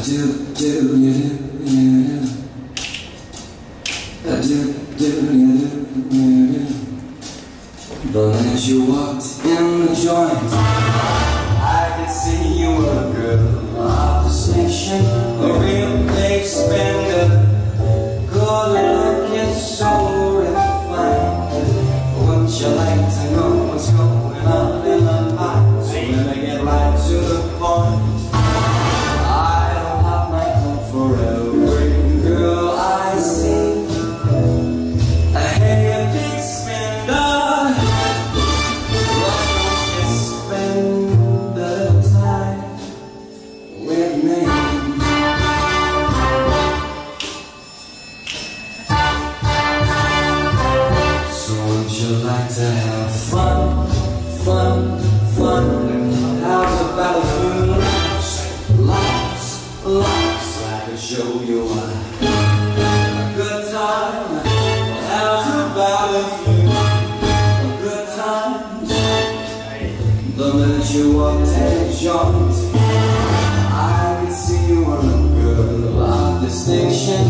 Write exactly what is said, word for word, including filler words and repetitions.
do, do, you do, you do. I do, do, you do, you do. The minute you walked in the joint, I could see you were a girl of distinction, a real big spender, good looking, so refined. Wouldn't you like to know what's going on in my mind? So let me get right to the point. I don't have my hope for every girl I see. I hate a big spender. Why don't you spend the time with me? So wouldn't you like to have fun, fun, fun? How's about a few laughs, laughs, laughs? I could show you a, a good time. How's about a few a good times? The minute you walked in the joint, I could see you were a girl of distinction.